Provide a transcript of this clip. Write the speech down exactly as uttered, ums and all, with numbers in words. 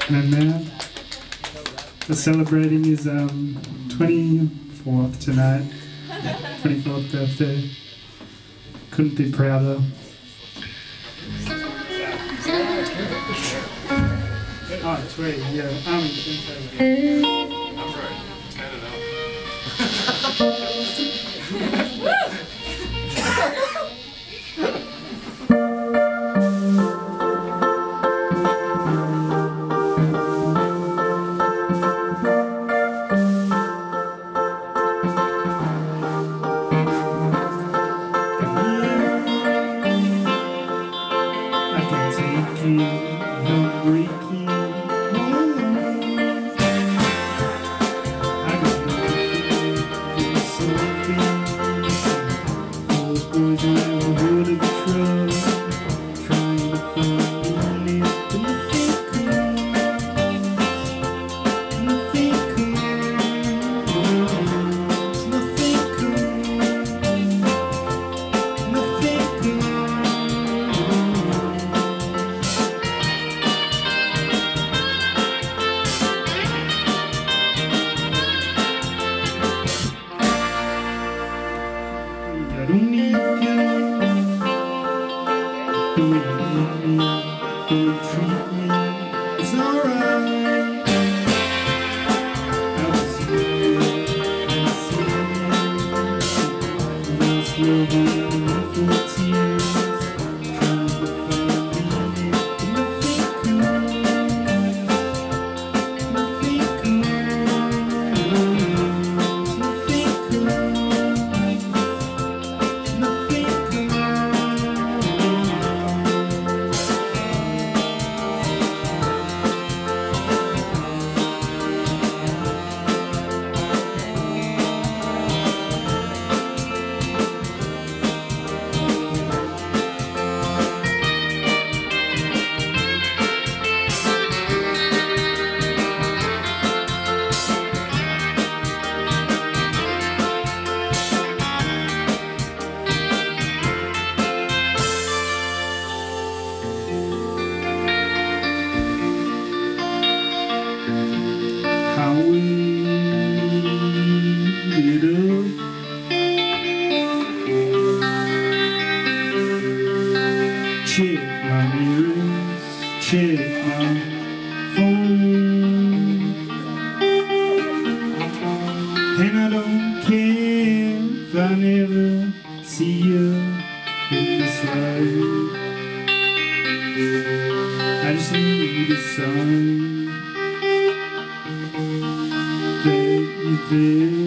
And now we're celebrating his um, twenty-fourth tonight, twenty-fourth birthday. Couldn't be prouder. Oh, sweet, yeah. Um, I'm right. Turn it up. I can take you, I'll break you. I got nothing, something. Four boys around the hood of the truck, trying to find me in nothing cool, nothing cool, it's nothing cool, nothing cool. I don't need you the way you need me, the way you treat me, it's alright. I will see you, I will see you, lost love in a room full of tears, trying to find meaning in nothing cool, nothing cool, it's nothing cool. How we did it. Check my mirrors, check my phone, and I don't care if I never see you in this life. I just need a sign that you're there.